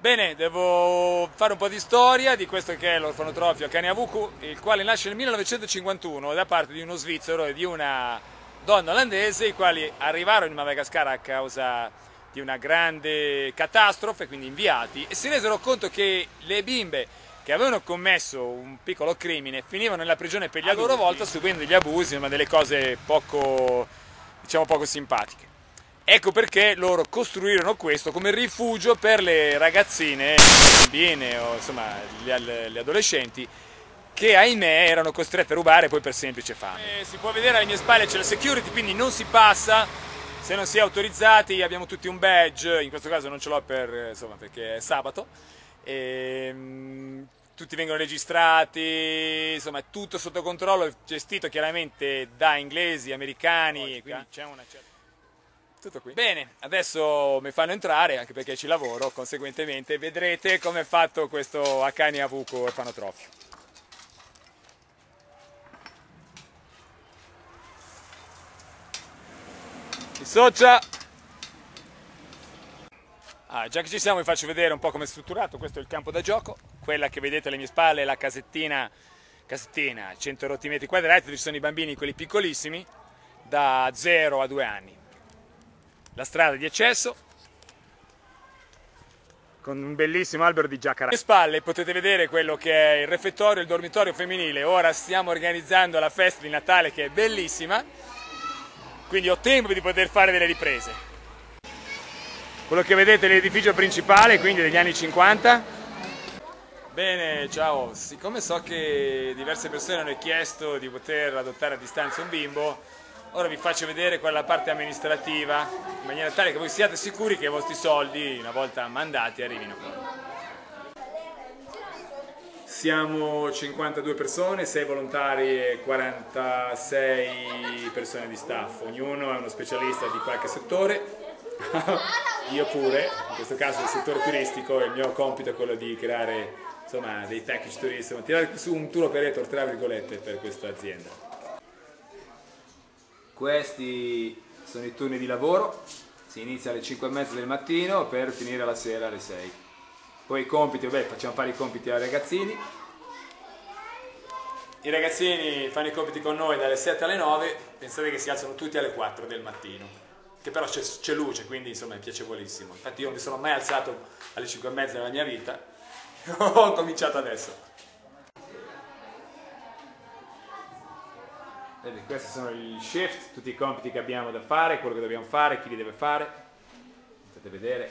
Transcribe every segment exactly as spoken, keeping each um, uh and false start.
Bene, devo fare un po' di storia di questo che è l'orfanotrofio Kanyavuku, il quale nasce nel millenovecentocinquantuno da parte di uno svizzero e di una donna olandese, i quali arrivarono in Madagascar a causa di una grande catastrofe, quindi inviati, e si resero conto che le bimbe che avevano commesso un piccolo crimine finivano nella prigione per gli adulti, a loro volta subendo degli abusi, ma delle cose poco, diciamo, poco simpatiche. Ecco perché loro costruirono questo come rifugio per le ragazzine, le bambine o insomma le, le adolescenti che ahimè erano costrette a rubare poi per semplice fame. E si può vedere alle mie spalle c'è la security, quindi non si passa se non si è autorizzati. Abbiamo tutti un badge, in questo caso non ce l'ho per, insomma, perché è sabato. E, mh, tutti vengono registrati, insomma è tutto sotto controllo, gestito chiaramente da inglesi, americani, quindi c'è una certa... Tutto qui. Bene, adesso mi fanno entrare, anche perché ci lavoro, conseguentemente vedrete come è fatto questo Kanyavuku orfanotrofio. Si socia! Ah, già che ci siamo vi faccio vedere un po' come è strutturato. Questo è il campo da gioco, quella che vedete alle mie spalle è la casettina, casettina, cento rotti metri quadrati, dove ci sono i bambini, quelli piccolissimi, da zero a due anni. La strada di accesso con un bellissimo albero di giacarà. Alle spalle potete vedere quello che è il refettorio, il dormitorio femminile. Ora stiamo organizzando la festa di Natale che è bellissima, quindi ho tempo di poter fare delle riprese. Quello che vedete è l'edificio principale, quindi degli anni cinquanta. Bene, ciao, siccome so che diverse persone hanno chiesto di poter adottare a distanza un bimbo, ora vi faccio vedere quella la parte amministrativa, in maniera tale che voi siate sicuri che i vostri soldi, una volta mandati, arrivino qua. Siamo cinquantadue persone, sei volontari e quarantasei persone di staff. Ognuno è uno specialista di qualche settore. Io pure, in questo caso il settore turistico, il mio compito è quello di creare, insomma, dei package turistici, tirare su un tour operator tra virgolette per questa azienda. Questi sono i turni di lavoro, si inizia alle cinque e mezza del mattino per finire la sera alle sei. Poi i compiti, beh, facciamo fare i compiti ai ragazzini. I ragazzini fanno i compiti con noi dalle sette alle nove, pensate che si alzano tutti alle quattro del mattino, che però c'è luce, quindi insomma è piacevolissimo. Infatti io non mi sono mai alzato alle cinque e mezza nella mia vita, ho cominciato adesso. Questi sono gli shift, tutti i compiti che abbiamo da fare, quello che dobbiamo fare, chi li deve fare. Potete vedere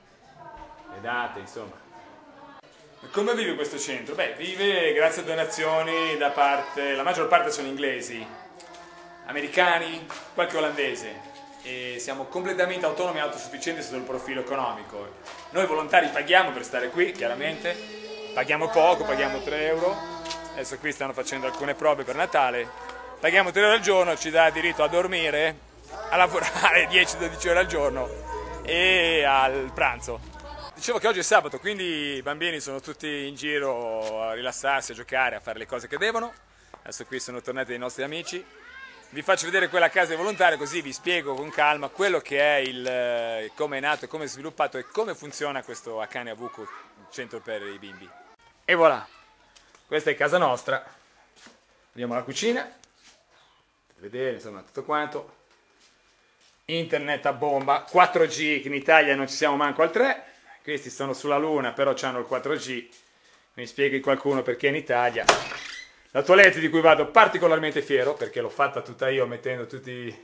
le date, insomma. Come vive questo centro? Beh, vive grazie a donazioni da parte, la maggior parte sono inglesi, americani, qualche olandese. E siamo completamente autonomi e autosufficienti sotto il profilo economico. Noi volontari paghiamo per stare qui, chiaramente, paghiamo poco, paghiamo tre euro. Adesso qui stanno facendo alcune prove per Natale. Paghiamo tre ore al giorno, ci dà diritto a dormire, a lavorare dieci dodici ore al giorno e al pranzo. Dicevo che oggi è sabato, quindi i bambini sono tutti in giro a rilassarsi, a giocare, a fare le cose che devono. Adesso qui sono tornati dei nostri amici. Vi faccio vedere quella casa dei volontari, così vi spiego con calma quello che è il, come è nato, come è sviluppato e come funziona questo Kanyavuku, il centro per i bimbi. E voilà, questa è casa nostra. Abbiamo la cucina. Vedere, insomma, tutto quanto. Internet a bomba, quattro G, che in Italia non ci siamo manco al tre. Questi sono sulla luna, però hanno il quattro G. Mi spieghi qualcuno perché in Italia. La toilette di cui vado particolarmente fiero, perché l'ho fatta tutta io mettendo tutti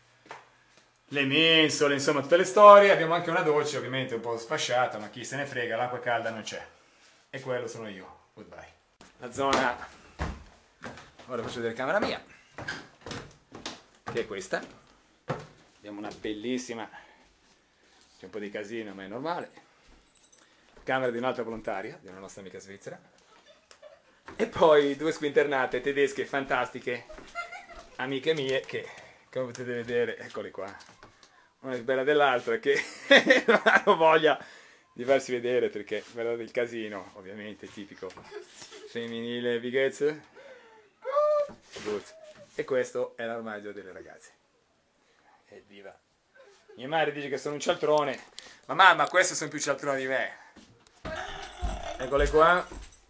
le mensole, insomma tutte le storie. Abbiamo anche una doccia, ovviamente un po' sfasciata, ma chi se ne frega, l'acqua calda non c'è. E quello sono io. Goodbye. La zona, ora faccio vedere camera mia, che è questa. Abbiamo una bellissima, c'è un po' di casino ma è normale, camera di un'altra volontaria, di una nostra amica svizzera, e poi due squinternate tedesche fantastiche, amiche mie, che come potete vedere, eccole qua, una è più bella dell'altra, che non hanno voglia di farsi vedere perché guardate il casino, ovviamente tipico femminile bighezze. E questo è l'armadio delle ragazze. Evviva! Mia madre dice che sono un cialtrone, ma mamma, questi sono più cialtroni di me. Eccole qua.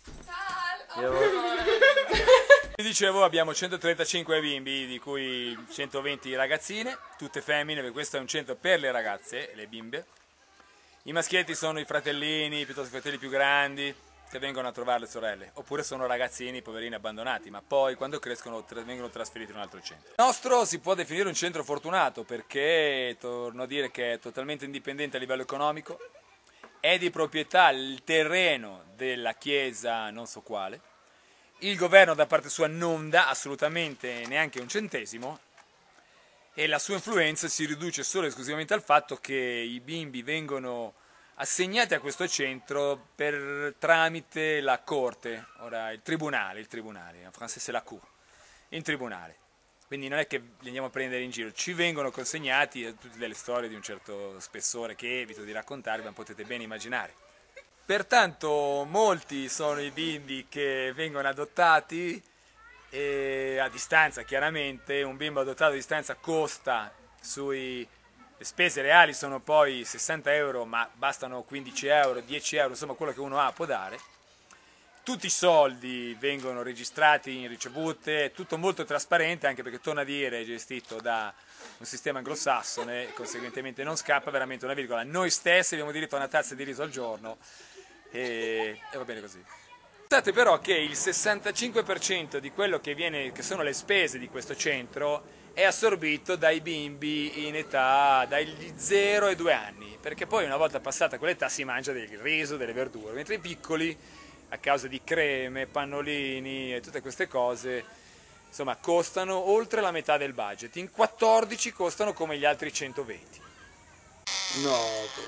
Vi dicevo, abbiamo centotrentacinque bimbi, di cui centoventi ragazzine, tutte femmine, perché questo è un centro per le ragazze, le bimbe. I maschietti sono i fratellini, piuttosto i fratelli più grandi, che vengono a trovare le sorelle, oppure sono ragazzini, poverini, abbandonati, ma poi quando crescono vengono trasferiti in un altro centro. Il nostro si può definire un centro fortunato perché, torno a dire, che è totalmente indipendente a livello economico, è di proprietà il terreno della chiesa non so quale, il governo da parte sua non dà assolutamente neanche un centesimo e la sua influenza si riduce solo e esclusivamente al fatto che i bimbi vengono assegnati a questo centro per, tramite la corte, ora il tribunale, il tribunale, in francese c'est la cour, il tribunale. Quindi non è che li andiamo a prendere in giro, ci vengono consegnati tutte delle storie di un certo spessore che evito di raccontarvi, ma potete ben immaginare. Pertanto molti sono i bimbi che vengono adottati e a distanza, chiaramente, un bimbo adottato a distanza costa sui... Le spese reali sono poi sessanta euro, ma bastano quindici euro, dieci euro, insomma quello che uno ha può dare. Tutti i soldi vengono registrati in ricevute, è tutto molto trasparente, anche perché, torno a dire, è gestito da un sistema anglosassone, conseguentemente non scappa veramente una virgola. Noi stessi abbiamo diritto a una tazza di riso al giorno e, e va bene così. Notate però che il sessantacinque per cento di quello che, viene, che sono le spese di questo centro è assorbito dai bimbi in età dagli zero ai due anni, perché poi una volta passata quell'età si mangia del riso, delle verdure, mentre i piccoli, a causa di creme, pannolini e tutte queste cose, insomma, costano oltre la metà del budget. In quattordici costano come gli altri centoventi. No.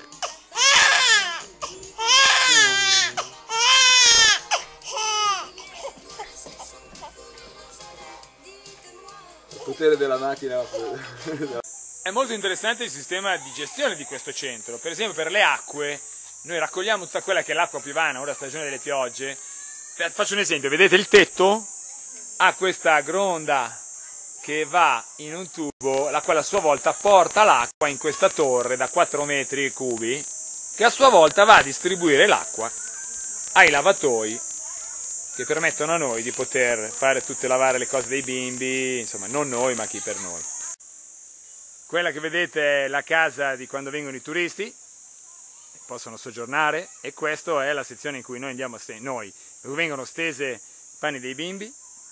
Il potere della macchina. È molto interessante il sistema di gestione di questo centro. Per esempio, per le acque, noi raccogliamo tutta quella che è l'acqua piovana, ora stagione delle piogge. Faccio un esempio, vedete il tetto? Ha questa gronda che va in un tubo, la quale a sua volta porta l'acqua in questa torre da quattro metri cubi, che a sua volta va a distribuire l'acqua ai lavatoi, che permettono a noi di poter fare tutte lavare le cose dei bimbi, insomma non noi ma chi per noi. Quella che vedete è la casa di quando vengono i turisti, possono soggiornare, e questa è la sezione in cui noi andiamo a stare, noi, dove vengono stese i panni dei bimbi.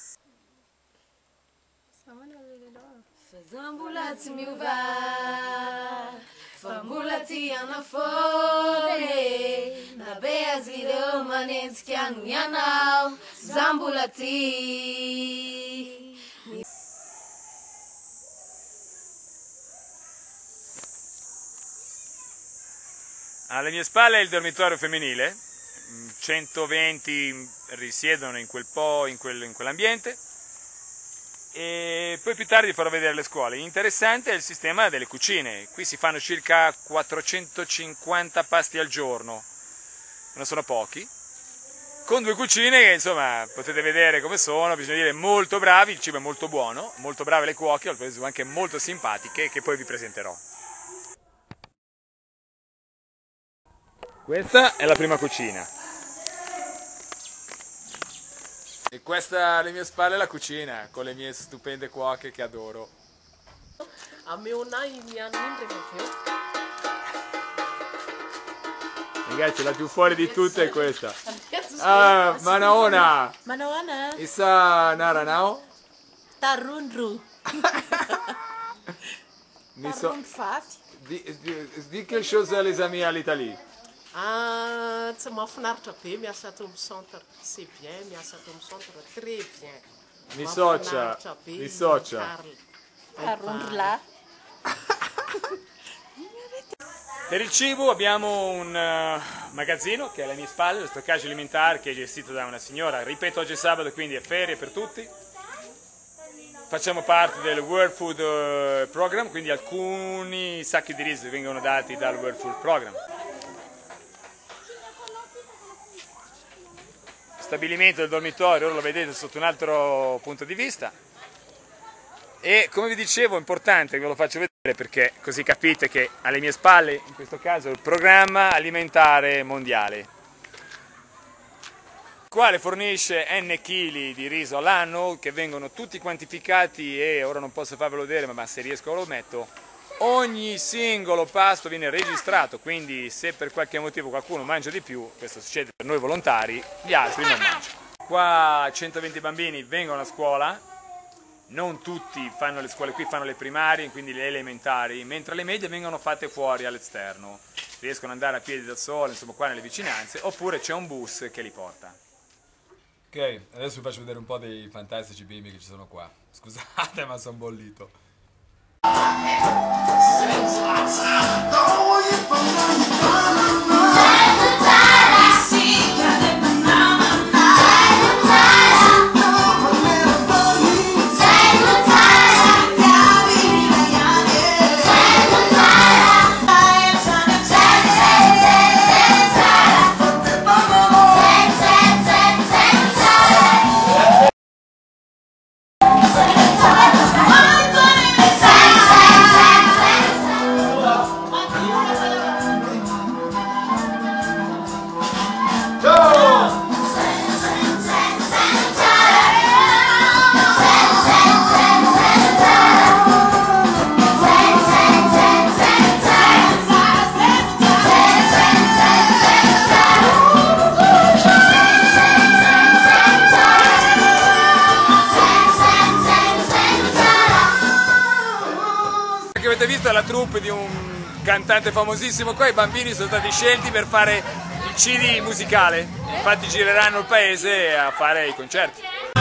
Fambulati ana fore na bea zire manenski anu yanao zambulati. Alle mie spalle è il dormitorio femminile, centoventi risiedono in quel po', in quel, in quell'ambiente. E poi più tardi vi farò vedere le scuole. Interessante è il sistema delle cucine. Qui si fanno circa quattrocentocinquanta pasti al giorno, non sono pochi, con due cucine che insomma potete vedere come sono, bisogna dire molto bravi, il cibo è molto buono, molto brave le cuoche, ho preso anche molto simpatiche, che poi vi presenterò. Questa è la prima cucina. E questa alle mie spalle è la cucina, con le mie stupende cuoche che adoro. A me onai mi hanno indregato. Ragazzi, la più fuori di tutte è questa. Ah, Manaona! Manaona? Issa Naranao? Tarunru. Mi so... Di, di, di quelque chose les amis à l'Italie. Ah, tsy mahafinaritra be miasa ato amin'ny centre, c'est bien, miasa ato amin'ny centre, très bien. Mi socia, mi socia. Tarunrla. Per il cibo abbiamo un uh, magazzino che è alle mie spalle, lo stoccaggio alimentare che è gestito da una signora, ripeto oggi è sabato quindi è ferie per tutti. Facciamo parte del World Food uh, Program, quindi alcuni sacchi di riso vengono dati dal World Food Program. Stabilimento del dormitorio, ora lo vedete sotto un altro punto di vista. E come vi dicevo è importante, ve lo faccio vedere perché così capite che alle mie spalle, in questo caso, il programma alimentare mondiale. quale fornisce n chili di riso all'anno, che vengono tutti quantificati e ora non posso farvelo vedere, ma se riesco lo metto. Ogni singolo pasto viene registrato, quindi se per qualche motivo qualcuno mangia di più, questo succede per noi volontari, gli altri non mangiano. Qua centoventi bambini vengono a scuola, non tutti fanno le scuole qui, fanno le primarie, quindi le elementari, mentre le medie vengono fatte fuori all'esterno. Riescono ad andare a piedi da sole, insomma qua nelle vicinanze, oppure c'è un bus che li porta. Ok, adesso vi faccio vedere un po' dei fantastici bimbi che ci sono qua. Scusate, ma sono bollito. Avete visto la troupe di un cantante famosissimo qua, i bambini sono stati scelti per fare il C D musicale, infatti gireranno il paese a fare i concerti.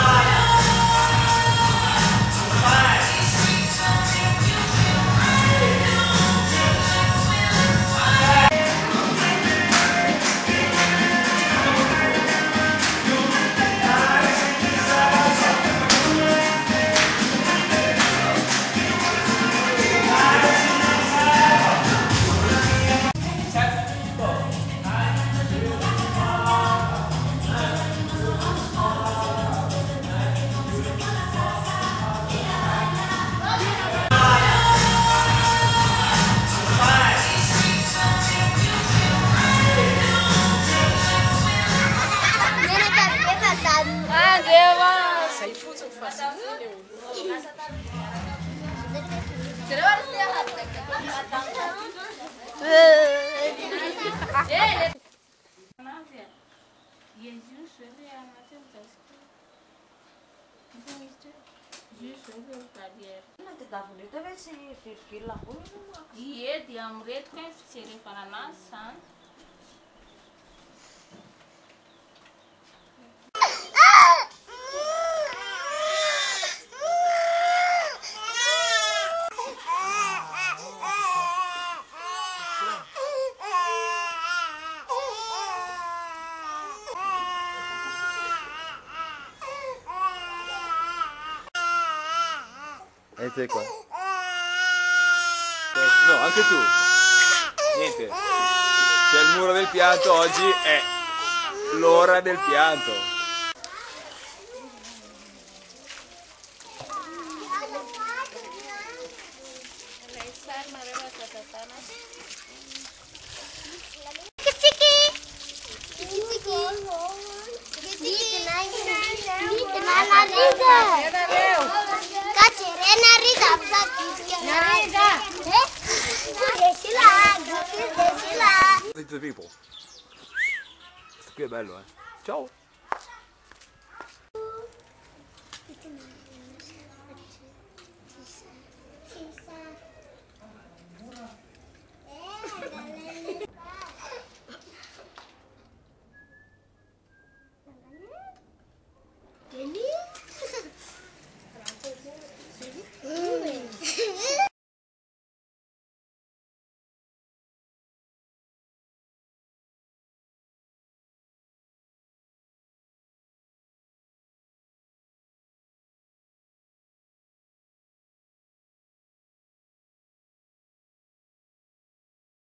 Iya, diamret kan sering pananasan. E te qua? No, anche tu. Niente. C'è il muro del pianto, oggi è l'ora del pianto. People. Questo qui è bello, eh. Ciao.